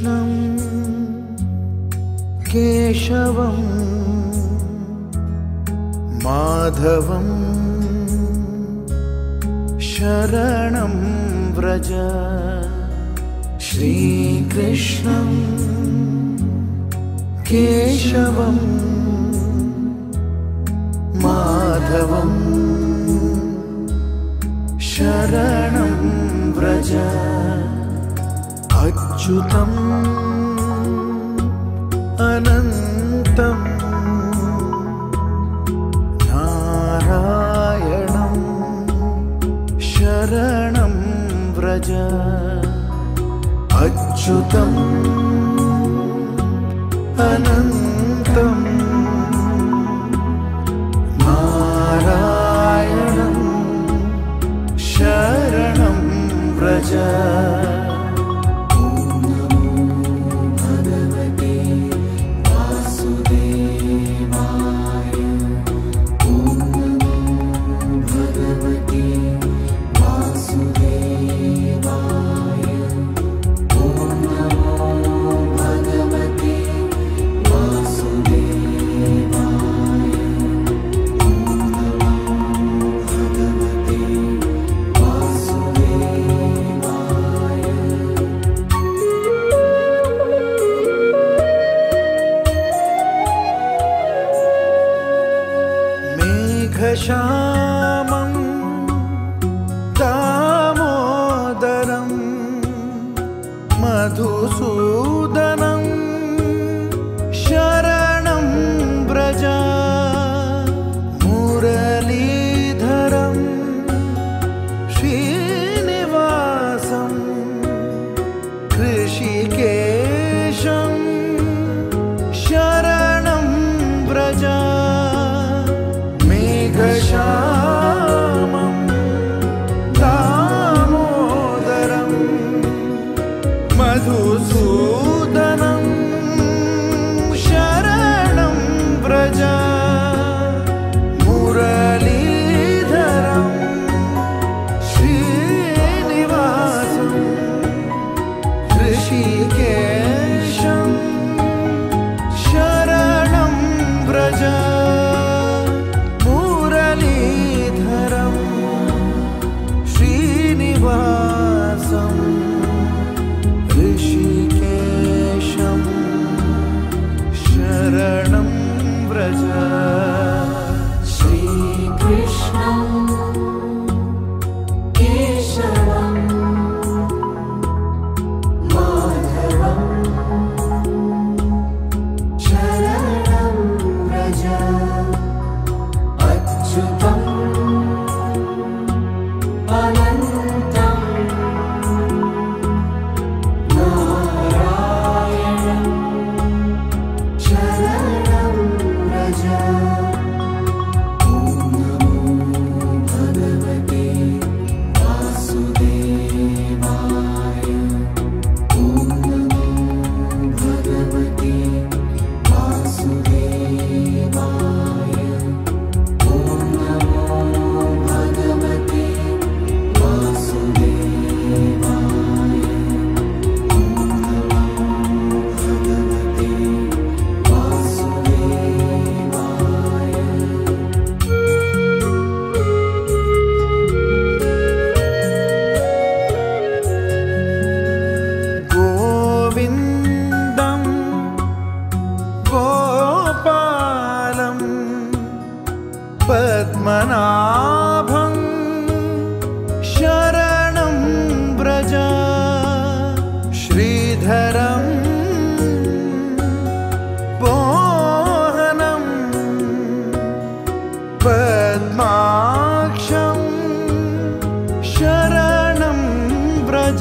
श्रीकृष्णं केशवं माधवं शरणं व्रज। श्रीकृष्णं केशवं माधवं शरणं व्रज। अच्युतम् अनन्तं नारायणं शरणं व्रज। अच्युतम् अनन्तं नारायणं शरणं व्रज। मेघश्यामं दामोदरं मधुसूदनं शरणं व्रज। मुरलीधरं श्रीनिवासं ऋषिकेशं शरणं व्रज। मेघश्यामं दामोदरं मधुसूदनं शरणं व्रज। मुरलीधरं श्रीनिवासं ऋषिकेशं शरणं व्रज। श्रीनिवासं ऋषिकेशं शरणं व्रज। श्रीकृष्णं केशवं माधवं शरणं व्रज। अच्युतं अनन्तं नारायणं शरणं व्रज। ॐ नमो भगवते वासुदेवाय। ॐ नमो भगवते वासुदेवाय। ॐ नमो भगवते वासुदेवाय। ॐ नमो भगवते वासुदेवाय। गोविन्दं गोपालं पद्मनाभं शरणं व्रज। श्रीधरं मोहनं पद्माक्षं शरणं व्रज।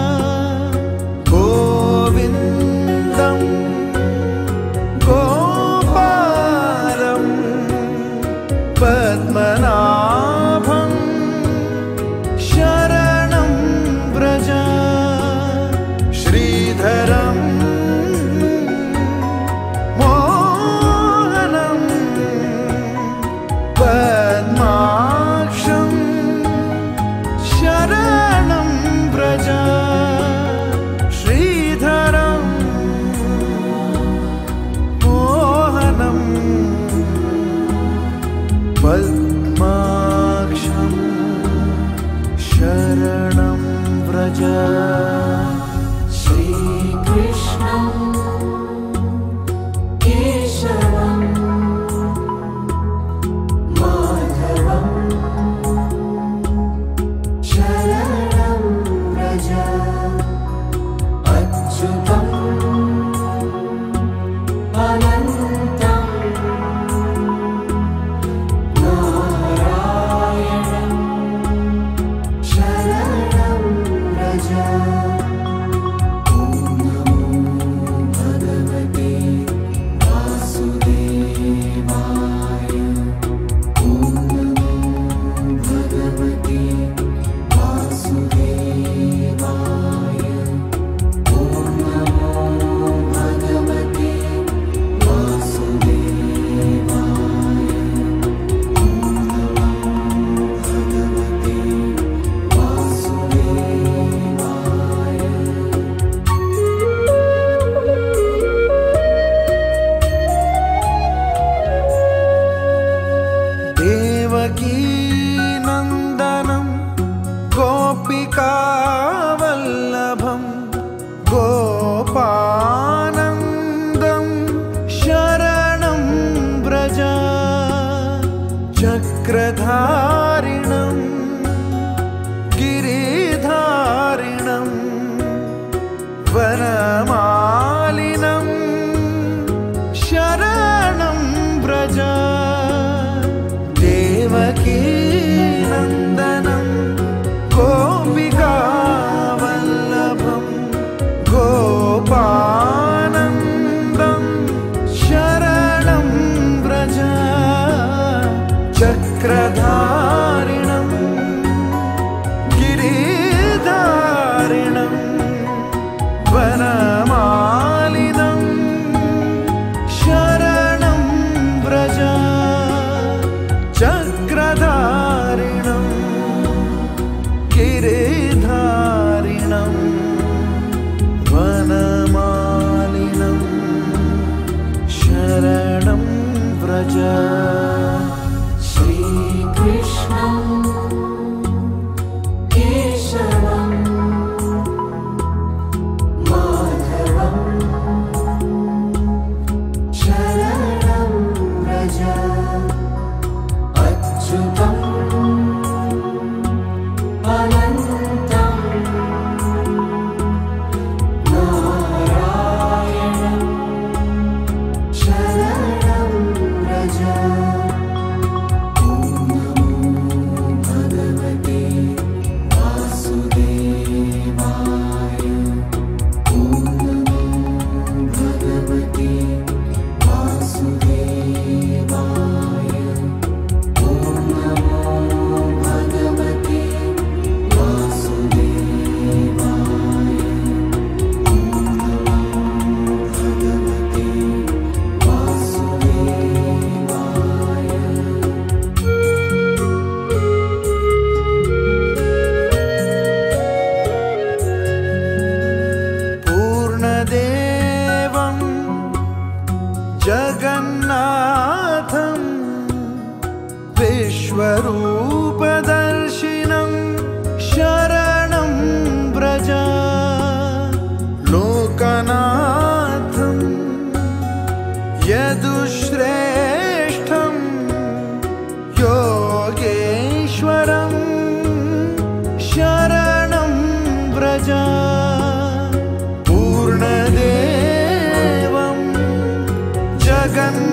गोविन्दं गोपालं पद्मनाभं चक्रधारिणं गिरिधारिणं वनमालिनं शरणं व्रज देवकी नन्दनं गोपिकावल्लभं गोपानन्दं शरणं व्रज चक्रधारिणं गिरिधारिणं वनमालिनं शरणं व्रज चक्रधारिणं गिरिधारिणं वनमालिनं शरणं व्रज श्रीकृष्णं केशवं माधवं शरणं व्रज अच्युतम् अनन्तं नारायणं शरणं व्रज ॐ नमो भगवते वासुदेवाय ॐ नमो भगवते वासुदेवाय ॐ नमो भगवते वासुदेवाय ॐ नमो भगवते वासुदेवाय पूर्णदेवं जगन्नाथं विश्वरूपदर्शिनं शरणं व्रज लोकनाथं यदुश्रेष्ठं योगेश्वरं शरणं व्रज पूर्णदेवं जगन्नाथं